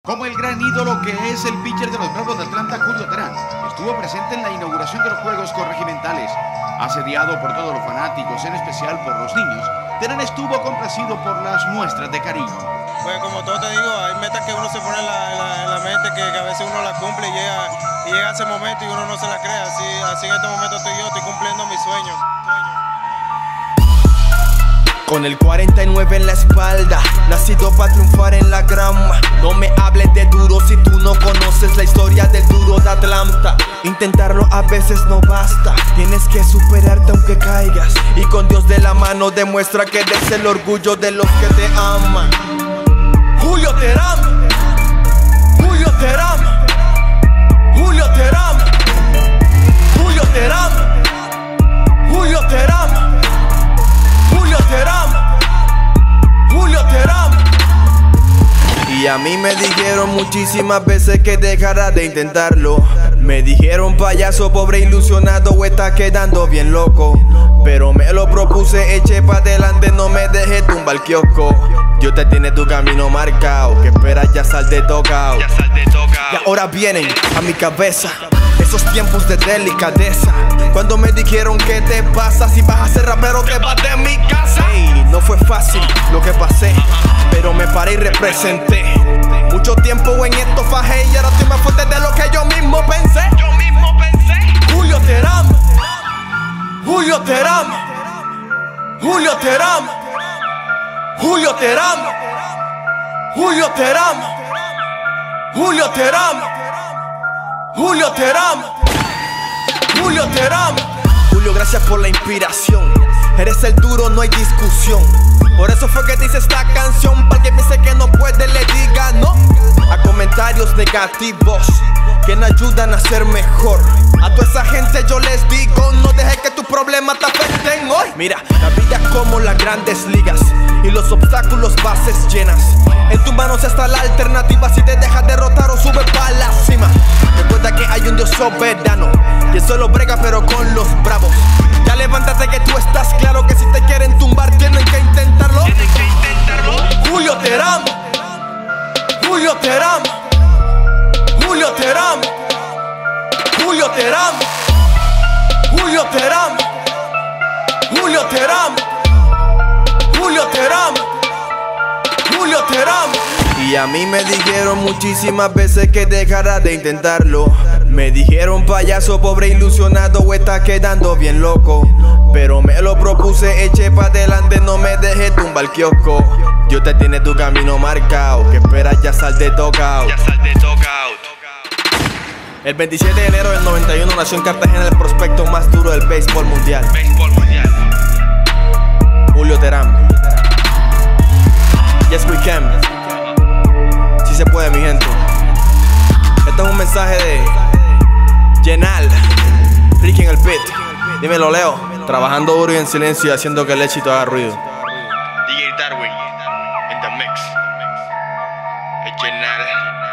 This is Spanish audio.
Como el gran ídolo que es el pitcher de los Bravos de Atlanta, Julio Terán, estuvo presente en la inauguración de los Juegos Corregionales. Asediado por todos los fanáticos, en especial por los niños, Terán estuvo complacido por las muestras de cariño. Pues como todo te digo, hay metas que uno se pone en la mente, que a veces uno la cumple y llega ese momento y uno no se la cree. Así en este momento estoy cumpliendo mi sueño. Con el 49 en la espalda, nacido para triunfar en la grama. No me hables de duro si tú no conoces la historia del duro de Atlanta. Intentarlo a veces no basta, tienes que superarte aunque caigas. Y con Dios de la mano demuestra que eres el orgullo de los que te aman. Julio Terán, Julio Terán, Julio Terán, Julio Terán, Julio Terán, Julio Terán, Julio Terán. Y a mí me dijeron muchísimas veces que dejara de intentarlo. Me dijeron payaso, pobre ilusionado, o está quedando bien loco. Pero me lo propuse, eché pa' adelante, no me dejé tumbar el kiosco. Dios te tiene tu camino marcado, que esperas ya sal de tocao. Y ahora vienen a mi cabeza esos tiempos de delicadeza, cuando me dijeron ¿qué te pasa? Si vas a ser rapero te vas de mi casa. Hey, no fue fácil lo que pasé, pero me paré y representé. Mucho tiempo en esto fajé y ahora estoy más fuerte de lo que yo mismo pensé. Julio Terán, Julio Terán, Julio Terán, Julio Terán, Julio Terán, Julio Terán, Julio Terán, Julio Terán. Julio, gracias por la inspiración. Eres el duro, no hay discusión. Por eso fue que te hice esta canción, para que piense que no puede le diga no a comentarios negativos que no ayudan a ser mejor. A toda esa gente yo les digo, no dejes que tus problemas te afecten hoy. Mira, la vida es como las grandes ligas y los obstáculos bases llenas. En tus manos está la alternativa, si te dejas derrotar o subes para la cima. Recuerda que hay un Dios soberano que solo brega pero con los bravos. Ya levántate que tú estás claro que si te quieren tumbar tienen que intentarlo. Julio Terán, Julio Terán, Julio Terán, Julio Terán, Julio Terán, Julio Terán, Julio Terán, Julio Terán. Y a mí me dijeron muchísimas veces que dejara de intentarlo. Me dijeron payaso, pobre ilusionado, o está quedando bien loco. Pero me lo propuse, eché pa' adelante, no me dejé tumbar el kiosco. Dios te tiene tu camino marcado, que esperas ya sal de tocao. El 27 de enero del 91 nació en Cartagena el prospecto más duro del béisbol mundial. Julio Terán. Yes we can. Si se puede, mi gente. Esto es un mensaje de Yenal, Ricky en el pit. Dímelo, Leo. Trabajando duro y en silencio, haciendo que el éxito haga ruido. DJ Darwin in the mix. Yenal.